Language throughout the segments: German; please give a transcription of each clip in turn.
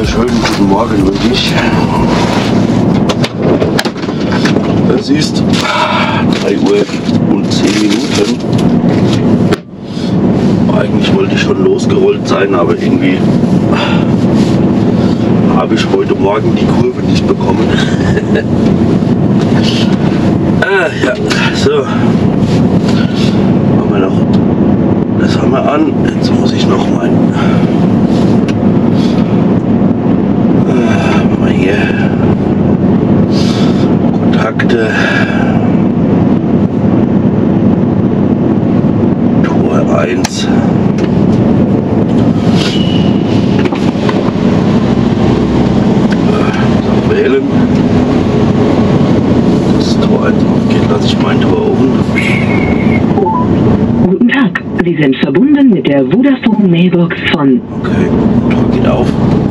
wunderschönen guten Morgen wünsche ich. Es ist 3 Uhr und 10 Minuten. Eigentlich wollte ich schon losgerollt sein, aber irgendwie habe ich heute Morgen die Kurve nicht bekommen. Ja, so. Machen wir noch. Das haben wir an. Jetzt muss ich noch meinen. Machen wir hier. Kontakte. Tor 1. Wählen. Das Tor 1 aufgeht, lasse ich mein Tor offen. Guten Tag, Sie sind verbunden mit der Vodafone Mailbox von... Okay, Tor geht auf.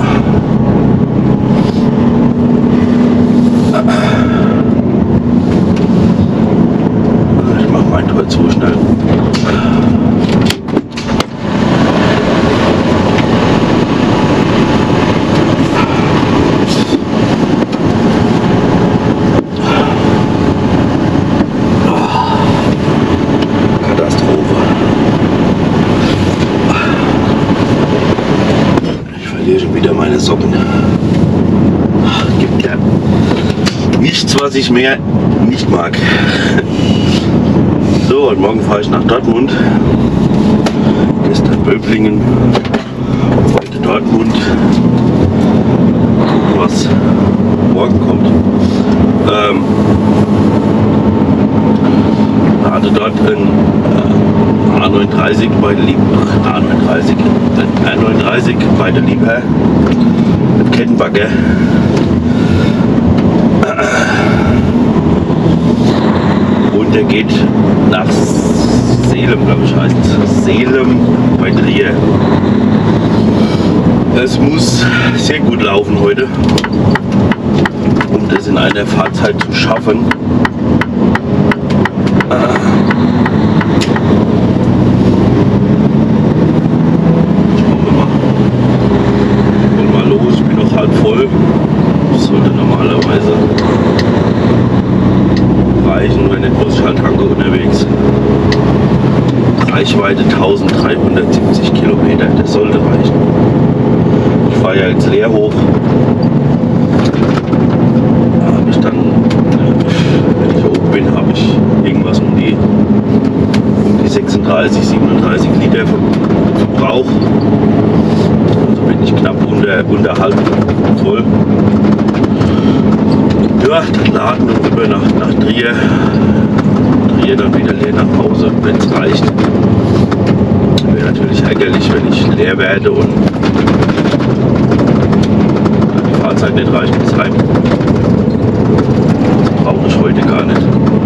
Ich mache mein Tor zu schnell. Meine Socken. Gibt ja nichts, was ich mehr nicht mag. So, und morgen fahre ich nach Dortmund. Gestern Böblingen, heute Dortmund. Gucken, was morgen kommt. Hatte dort ein A39 bei der Liebe. A39 bei der Liebe. Mit Kettenbagger. Und der geht nach Seelem, glaube ich, heißt es. Seelem bei Trier. Es muss sehr gut laufen heute, um das in einer Fahrzeit zu schaffen. Voll. Das sollte normalerweise reichen, wenn nicht muss ich halt tanke unterwegs. Reichweite 1370 Kilometer, das sollte reichen. Ich fahre ja jetzt leer hoch. Da habe ich dann, wenn ich hoch bin, habe ich irgendwas um die 36, 37 Liter Verbrauch. Also bin ich knapp unter halb voll. Ja, dann laden wir rüber nach Trier. Trier dann wieder leer nach Hause, wenn es reicht. Wäre natürlich ärgerlich, wenn ich leer werde und die Fahrzeit nicht reicht bis heim. Das brauche ich heute gar nicht.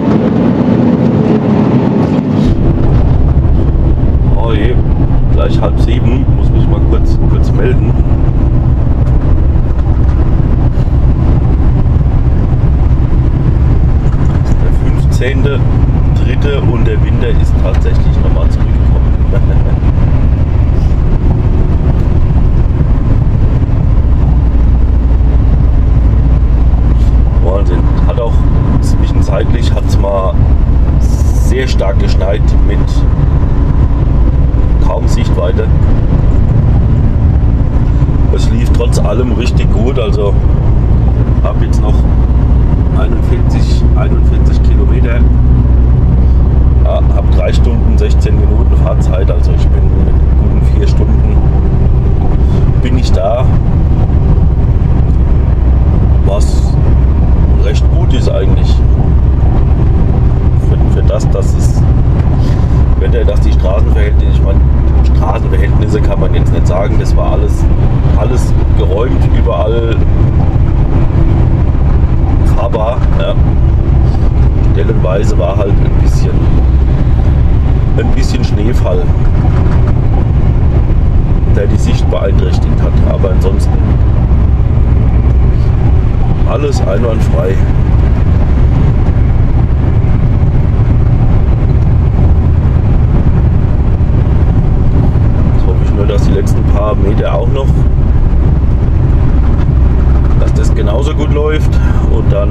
Oh je, gleich 6:30, muss mich mal kurz melden. Der 15.3. und der Winter ist tatsächlich nochmal zurückgekommen. Wahnsinn. Hat auch zwischenzeitlich hat's mal sehr stark geschneit mit kaum Sichtweite. Es lief trotz allem richtig gut, also habe jetzt noch 41 Kilometer, ja, habe 3 Stunden 16 Minuten Fahrzeit, also ich bin mit guten 4 Stunden bin ich da, was recht gut ist eigentlich für das, dass es Wetter, dass die Straßenverhältnisse, ich meine, Straßenverhältnisse kann man jetzt nicht sagen, das war alles geräumt, überall fahrbar, ja. Stellenweise war halt ein bisschen Schneefall, der die Sicht beeinträchtigt hat, aber ansonsten alles einwandfrei. Jetzt hoffe ich nur, dass die letzten paar Meter auch noch gut läuft und dann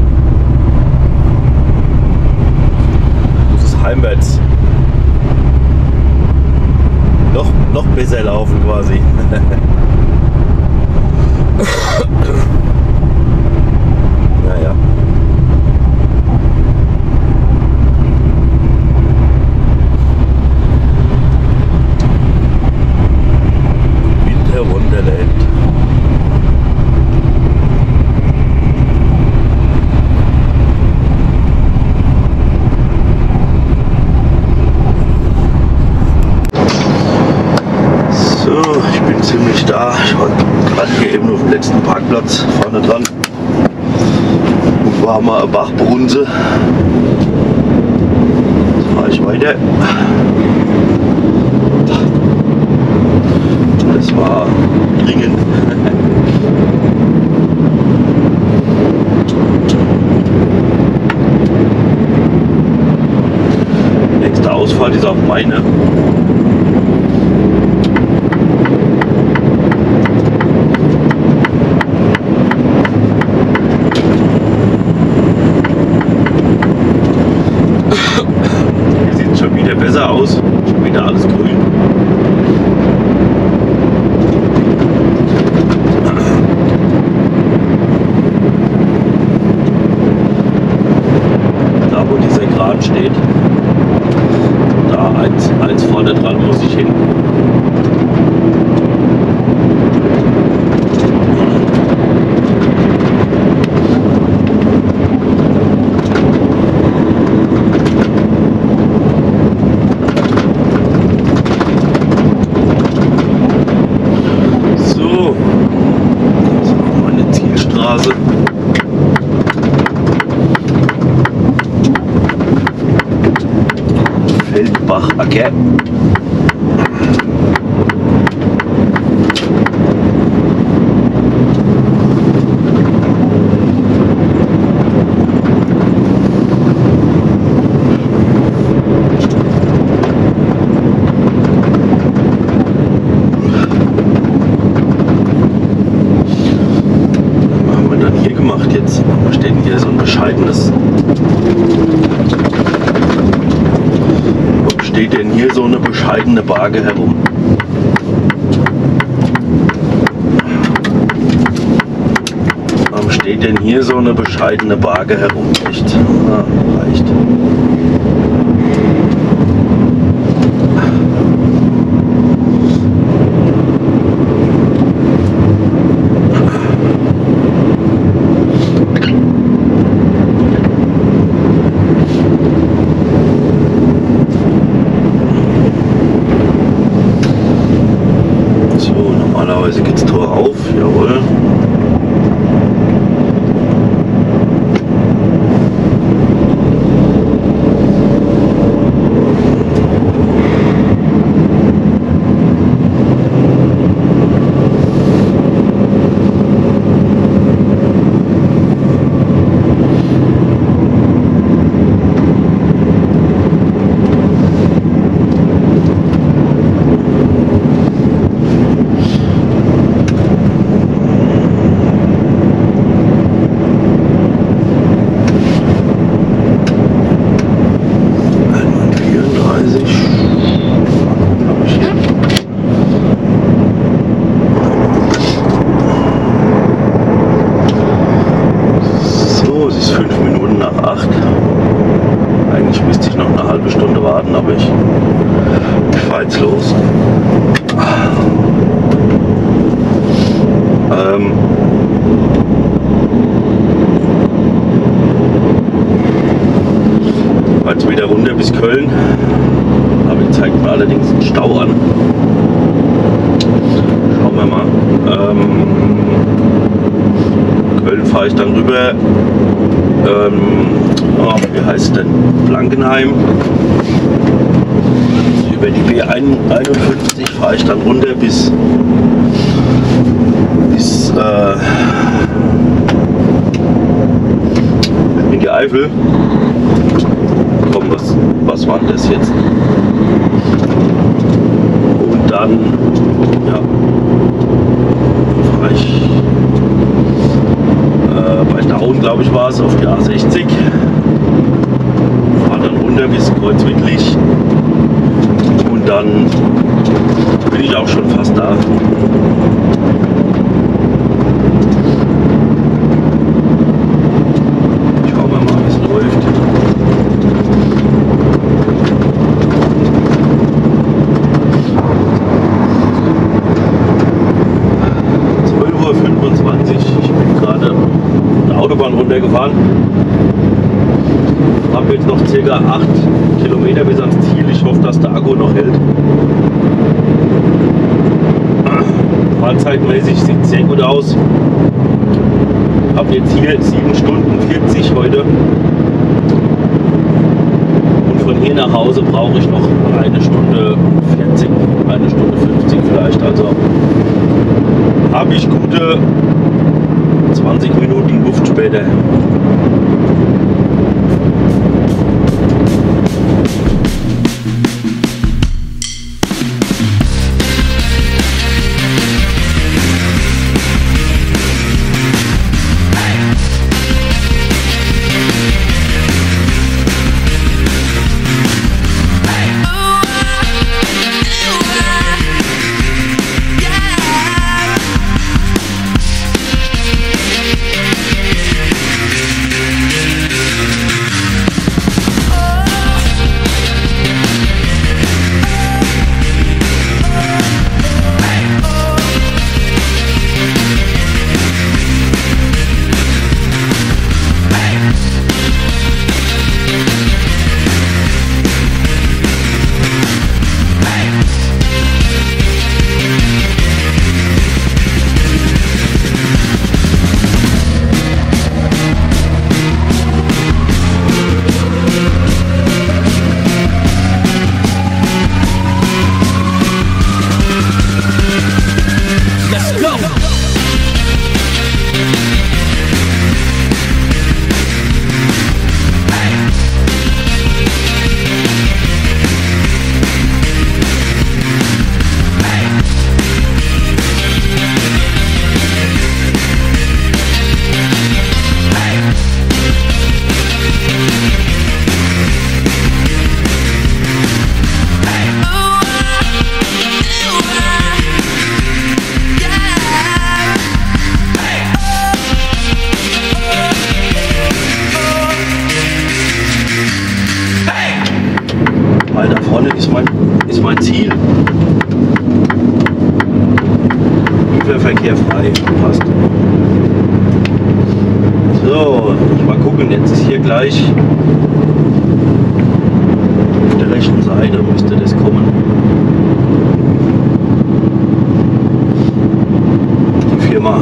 muss es heimwärts noch besser laufen quasi. Naja. Winter Wonderland. So, ich bin ziemlich da. Ich war gerade hier eben auf dem letzten Parkplatz vorne dran und war mal eine Bachbrunse. Jetzt fahre ich weiter. Das war dringend. Nächste Ausfahrt ist auch meine. Hier sieht es schon wieder besser aus. Schon wieder alles grün. Da wo dieser Kran steht, da eins vorne dran muss ich hin. So, das ist auch meine Zielstraße. Feldbachacker. Was haben wir dann hier gemacht jetzt? Was steht denn hier so ein bescheidenes? Steht denn hier so eine bescheidene Barge herum? Warum steht denn hier so eine bescheidene Barge herum? Echt? Ah, reicht. Normalerweise geht das Tor auf, jawohl. aber ich fahre jetzt los. Jetzt wieder runter bis Köln, aber ich zeige mir allerdings einen Stau an. Schauen wir mal. Köln fahre ich dann rüber. Wie heißt es denn? Blankenheim. Über die B51 fahre ich dann runter bis in die Eifel. Komm, was war das jetzt? Und dann, ja, fahre ich bei Stauen, glaube ich, war es, auf die A60. Fahre dann runter bis Kreuzwittlich und dann bin ich auch schon fast da. Schauen wir mal, wie es läuft. Ich bin gerade eine Autobahn runtergefahren, habe jetzt noch ca. 8 Kilometer bis ans Ziel. Ich hoffe, dass der Akku noch hält. Fahrzeitmäßig sieht es sehr gut aus. Habe jetzt hier 7 Stunden 40 heute und von hier nach Hause brauche ich noch 1 Stunde 40, 1 Stunde 50 vielleicht. Also habe ich gute 20 Minuten Luft später. Ist mein Ziel. Güterverkehr frei. Passt. So, mal gucken. Jetzt ist hier gleich auf der rechten Seite müsste das kommen. Die Firma.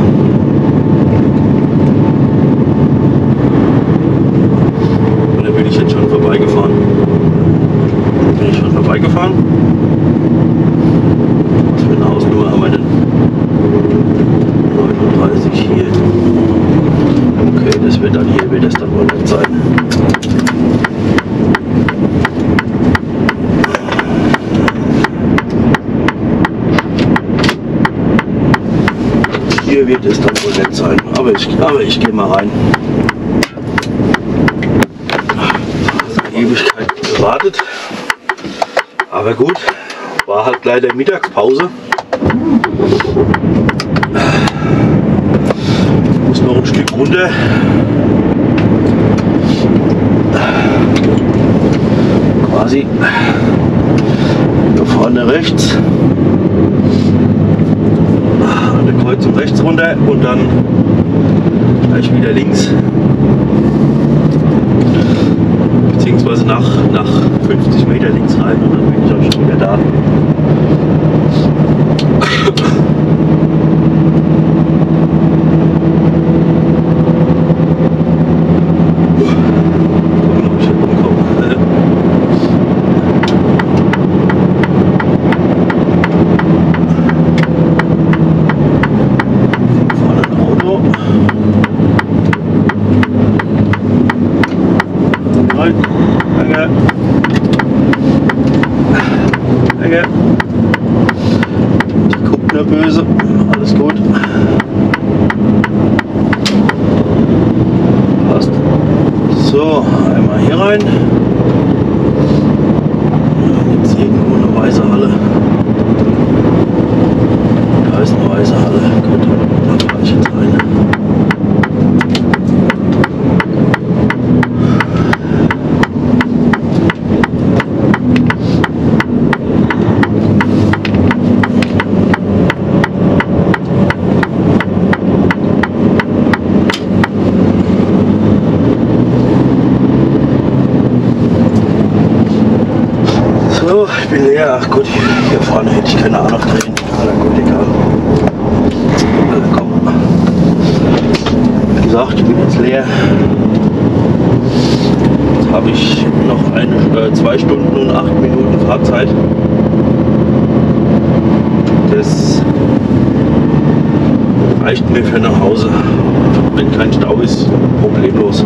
Und da bin ich jetzt schon vorbeigefahren. Bin ich schon vorbeigefahren? Was für eine Hausnummer haben wir denn? 39 hier. Okay, das wird dann hier, wird das dann wohl nicht sein. Hier wird es dann wohl nicht sein. Aber ich gehe mal rein. Ewigkeit gewartet. Aber gut, war halt leider Mittagspause. Ich muss noch ein Stück runter. Quasi hier vorne rechts. An der Kreuzung rechts runter und dann gleich wieder links. Beziehungsweise nach 50 Meter links rein und dann bin ich auch schon wieder da. hier rein. Gibt es irgendwo eine weiße Halle? Da ist eine weiße Halle. Gut, da fahre ich jetzt rein. Ich bin leer. Ach gut, hier vorne hätte ich keine Ahnung drehen. Na gut, egal. Komm. Wie gesagt, ich bin jetzt leer. Jetzt habe ich noch 2 Stunden und 8 Minuten Fahrzeit. Das reicht mir für nach Hause. Wenn kein Stau ist, problemlos.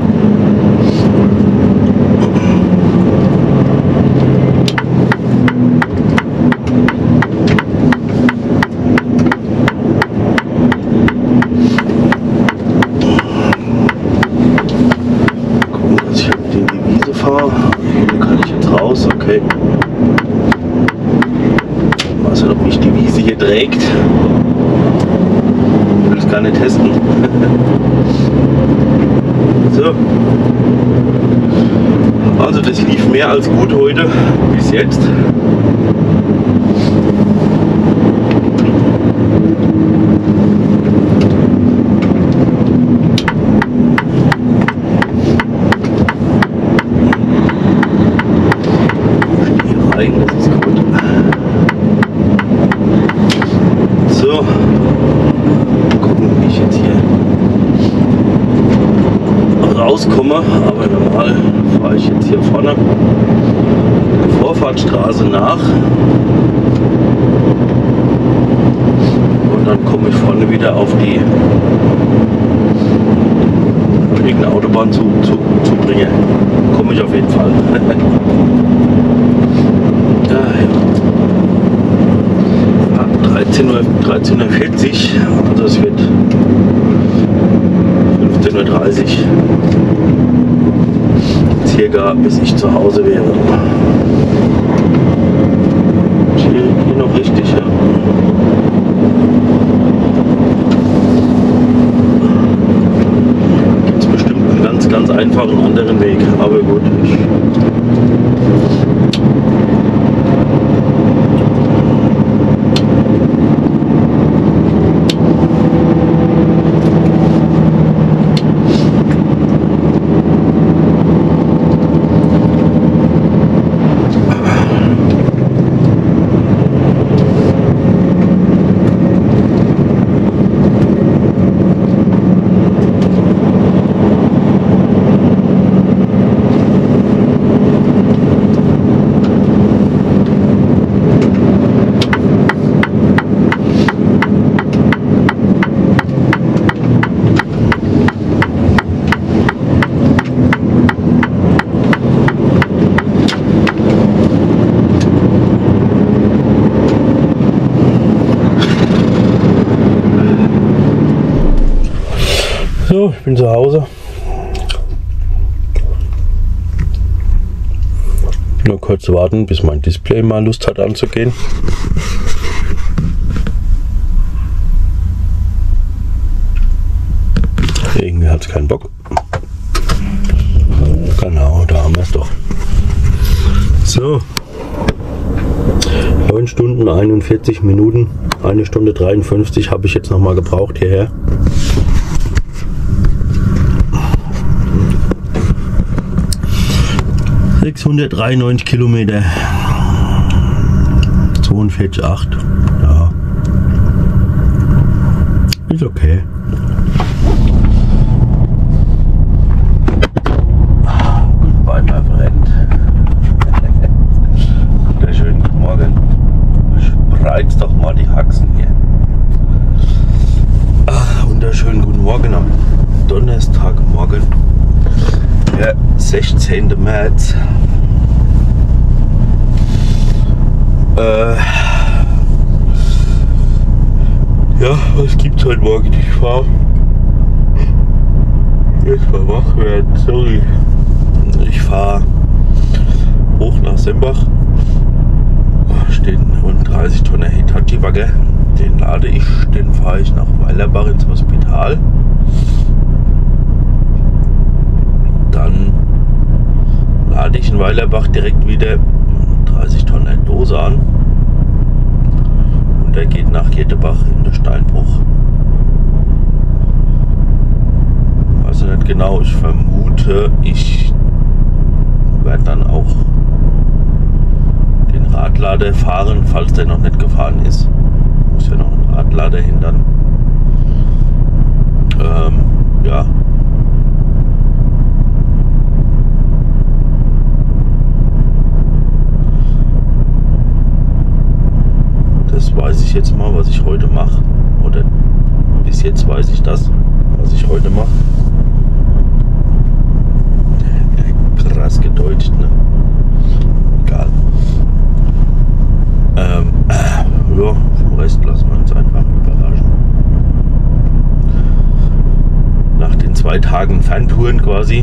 Okay. Ich weiß nicht, ob mich die Wiese hier trägt. Ich will es gar nicht testen. So. Also das lief mehr als gut heute bis jetzt. Das ist gut. So, gucken, wie ich jetzt hier rauskomme, aber normal fahre ich jetzt hier vorne die Vorfahrtstraße nach und dann komme ich vorne wieder auf die irgendeine Autobahn zu bringen. Komme ich auf jeden Fall. 13:40 Uhr, also es wird 15:30 Uhr circa, bis ich zu Hause wäre. Hier noch richtig, ja. Gibt es bestimmt einen ganz einfachen anderen Weg, aber gut. So, ich bin zu Hause. Nur kurz warten, bis mein Display mal Lust hat anzugehen. Irgendwie hat es keinen Bock. Genau, da haben wir es doch. So. 9 Stunden 41 Minuten, 1 Stunde 53 habe ich jetzt noch mal gebraucht hierher. ...693 Kilometer, 42,8, ja, ist okay. Goodbye, my friend. Wunderschönen guten Morgen. Spreiz doch mal die Haxen hier. Wunderschönen guten Morgen am Donnerstagmorgen. Der 16. März. Ja, was gibt's heute Morgen? Ich fahre jetzt mal wach werden, sorry. fahre hoch nach Sembach. Steht ein 30 Tonner Hitachi-Bagger. Den lade ich, den fahre ich nach Weilerbach ins Hospital. Dann lade ich in Weilerbach direkt wieder 30 Tonner Dose an. Und der geht nach Jettebach in den Steinbruch. Also nicht genau, ich vermute, ich werde dann auch den Radlader fahren, falls der noch nicht gefahren ist. Muss ja noch ein Radlader hindern. Ja. Das weiß ich jetzt mal, was ich heute mache. Oder bis jetzt weiß ich das, was ich heute mache. Krass gedeutscht, ne? Egal. Ja, vom Rest lassen wir uns einfach überraschen. Nach den 2 Tagen Ferntouren quasi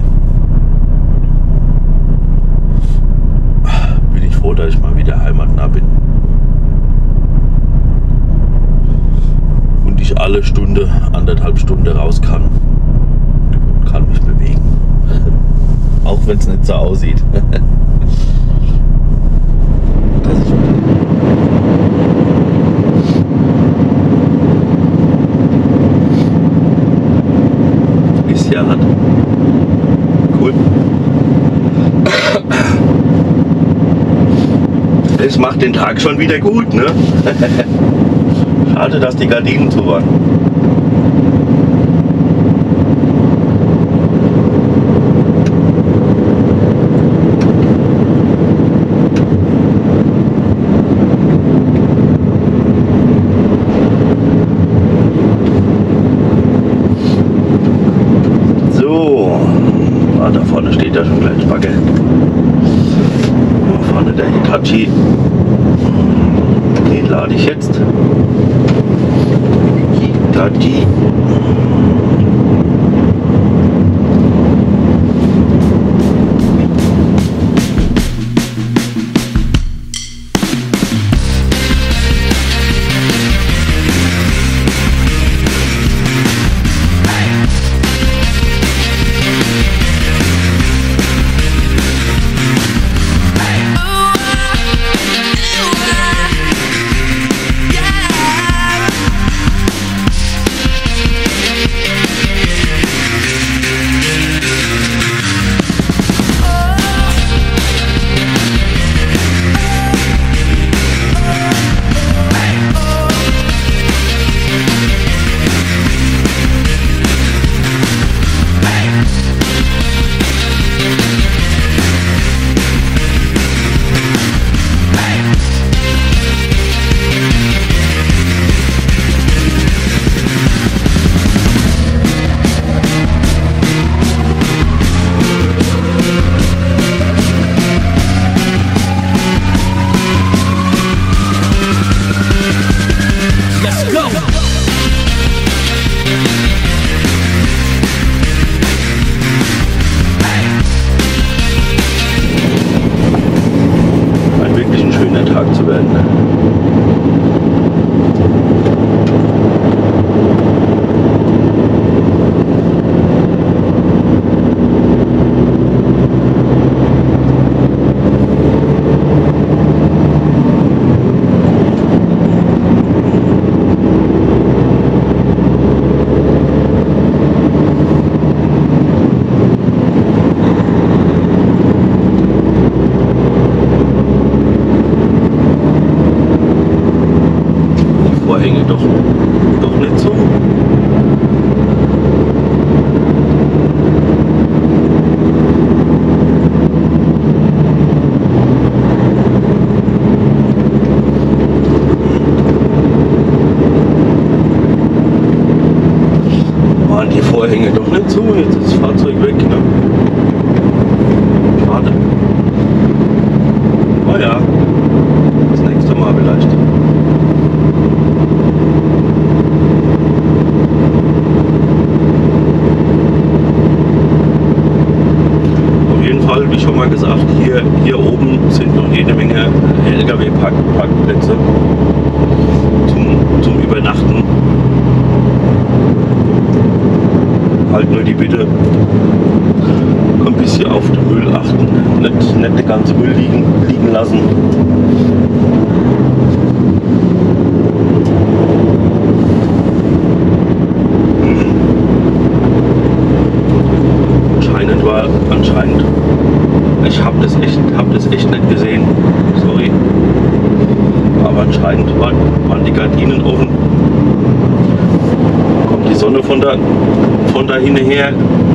bin ich froh, dass ich mal wieder heimatnah bin. Und ich alle Stunde, 1,5 Stunden raus kann. Und kann mich bewegen. Auch wenn es nicht so aussieht. Ist ja hart. Cool. Das macht den Tag schon wieder gut, ne? Schade, dass die Gardinen zu waren. Da vorne steht ja schon gleich Bagger. Da vorne der Hitachi. Den lade ich jetzt. Hitachi. Tag zu werden. Vorhänge doch nicht so. Waren die Vorhänge doch nicht so, jetzt ist das Fahrzeug weg, ne? Schade. Oh ja, das nächste Mal vielleicht. Auf jeden Fall wie schon mal gesagt, hier oben sind noch jede Menge LKW-Parkplätze zum Übernachten. Halt nur die Bitte, ein bisschen auf den Müll achten, nicht den ganzen Müll liegen lassen. Anscheinend, ich habe das echt nicht gesehen, sorry, aber anscheinend waren die Gardinen offen. Kommt die Sonne von da hinten her.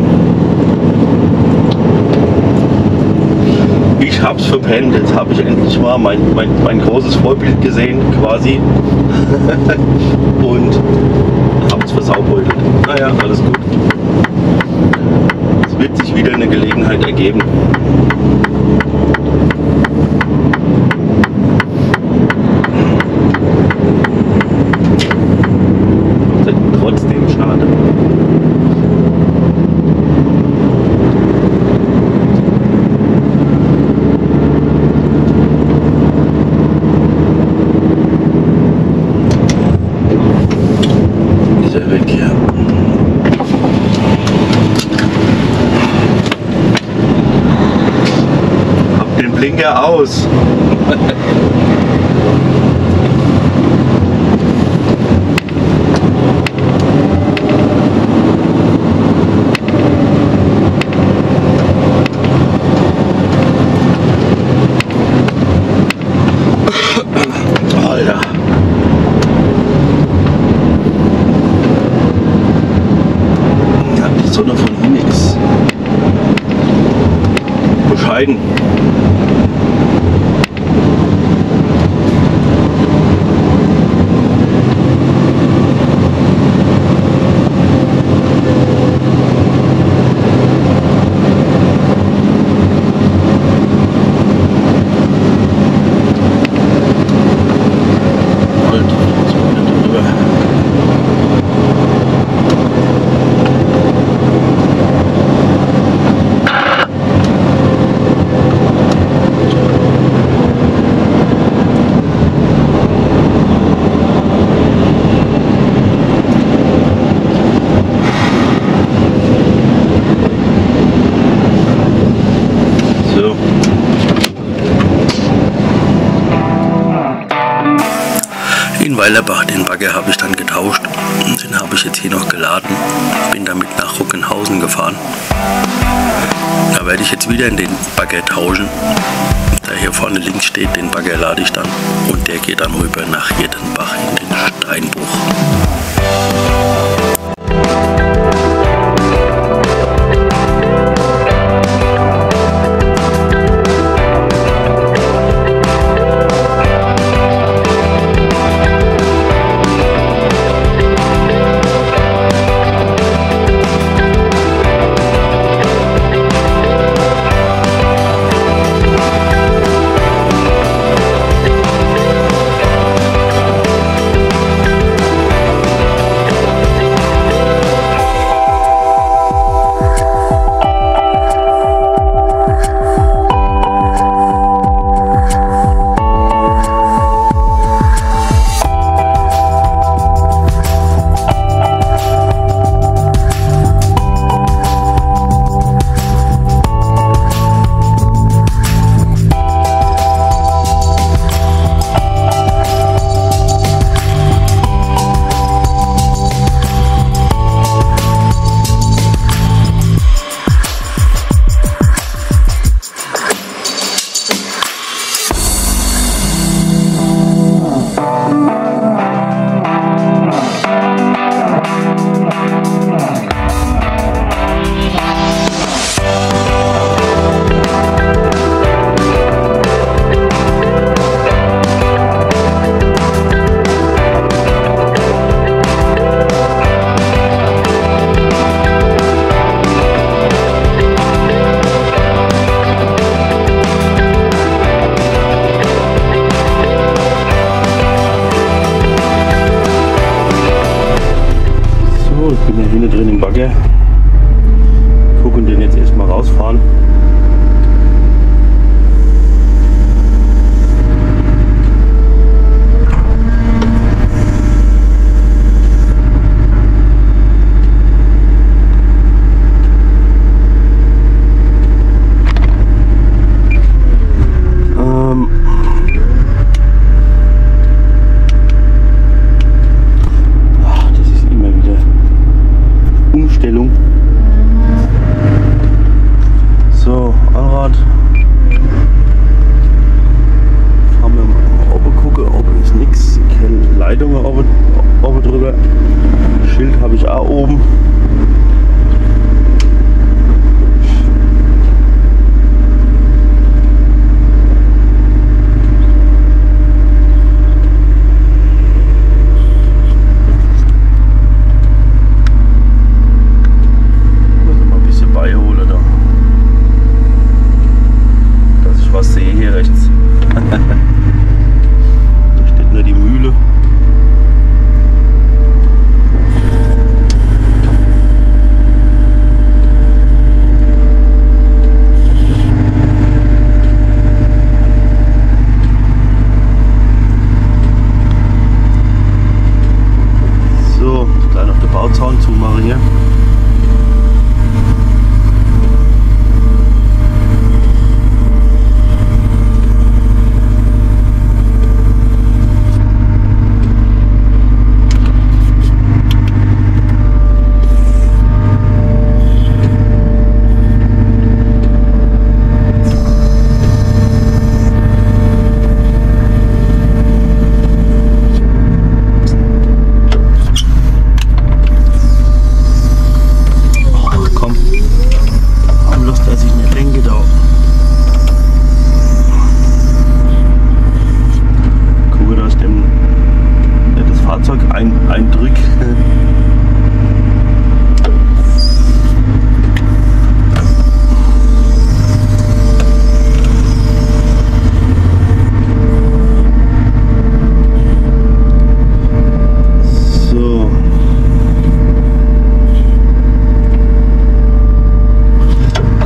Ich hab's verpennt, jetzt habe ich endlich mal mein großes Vorbild gesehen quasi und hab's versaubeutelt. Naja, alles gut. Es wird sich wieder eine Gelegenheit ergeben. Trotzdem schade. Ist er weg hier? Hab den Blinker aus. Alter. Ja, die Sonne von hier ist bescheiden. In Weilerbach, den Bagger habe ich dann getauscht. Den habe ich jetzt hier noch geladen. Bin damit nach Ruckenhausen gefahren. Da werde ich jetzt wieder in den Bagger tauschen. Der hier vorne links steht, den Bagger lade ich dann. Und der geht dann rüber nach Hirtenbach in den Steinbruch.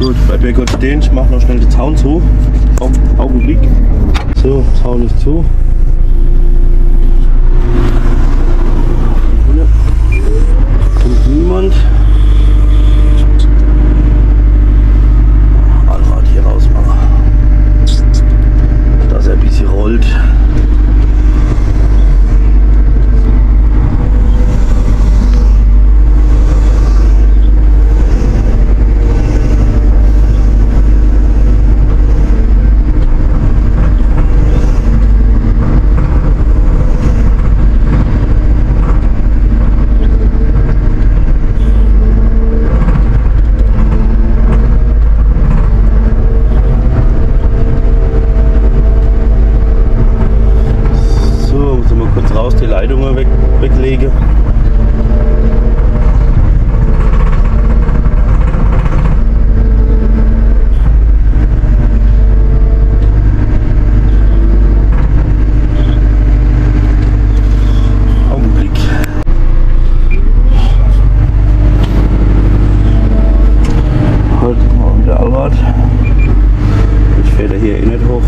Gut, bleib mir kurz stehen, ich mach noch schnell den Zaun zu. Augenblick. So, Zaun ist zu. Kommt niemand. Allrad hier rausmachen. Dass er ein bisschen rollt. Die Leitungen weglege. Augenblick. Halt mal wieder Allrad. Ich fährt er hier eh nicht hoch.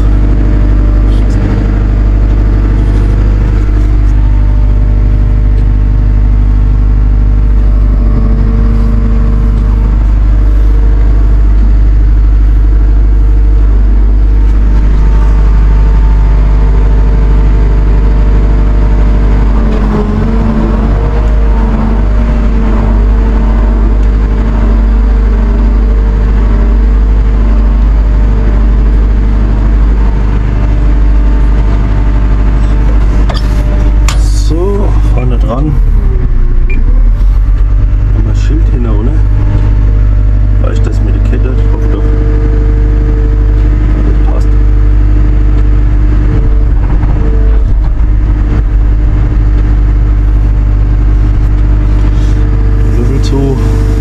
Dran. Haben wir ein Schild hinter, oder? Reicht das mit der Kette? Ich hoffe doch. Ja, das passt. Löffel zu.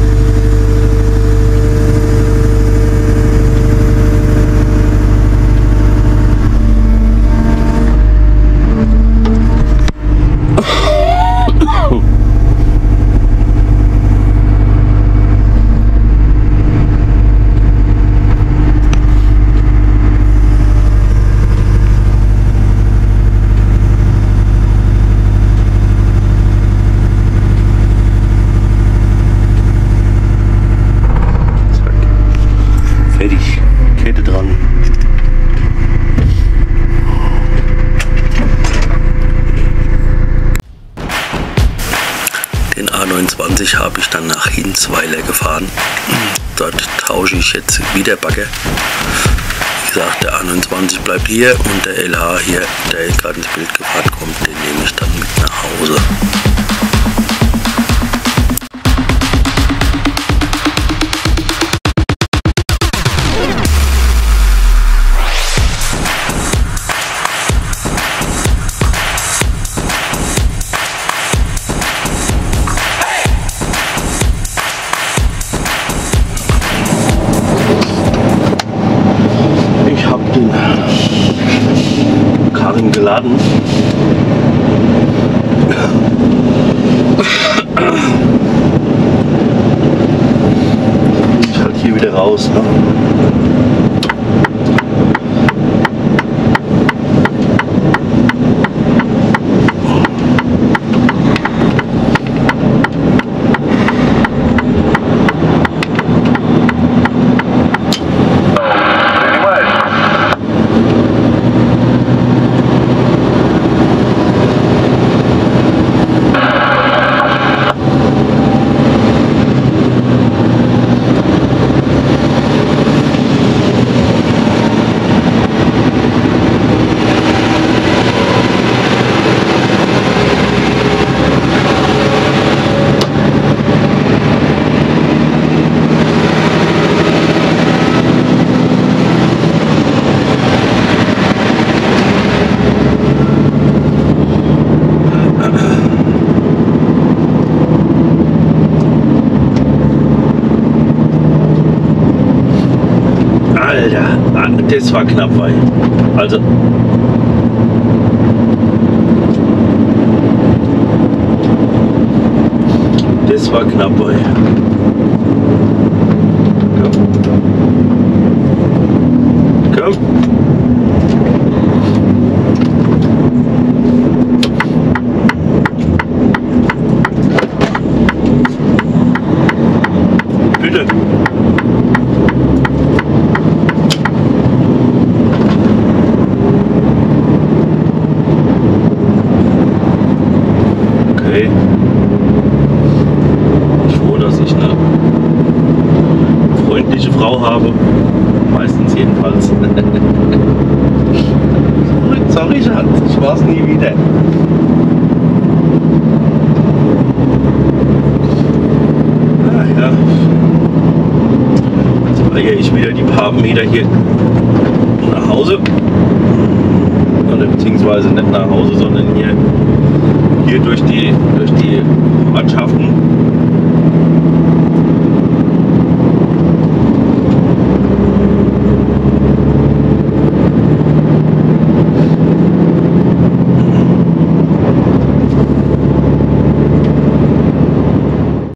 Fertig, Kette dran. Den A29 habe ich dann nach Hinsweiler gefahren. Dort tausche ich jetzt wieder Bagger. Wie gesagt, der A29 bleibt hier und der LH hier, der gerade ins Bild gefahren kommt, den nehme ich dann mit nach Hause. Karren geladen. Ich halt hier wieder raus, ne? Alter, das war knapp, weil. Also. Das war knapp, weil. Ja. Frau habe. Meistens jedenfalls. Sorry, Schatz, ich war's nie wieder. Ah, ja. Jetzt fahre ich wieder die paar Meter hier nach Hause. Oder beziehungsweise nicht nach Hause, sondern hier durch die Ortschaften.